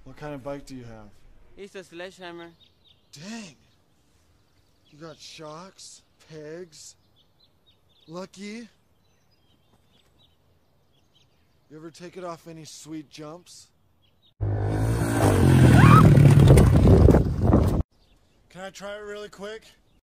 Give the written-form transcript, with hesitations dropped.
What kind of bike do you have? It's a sledgehammer. Dang! You got shocks, pegs. Lucky. You ever take it off any sweet jumps? Can I try it really quick?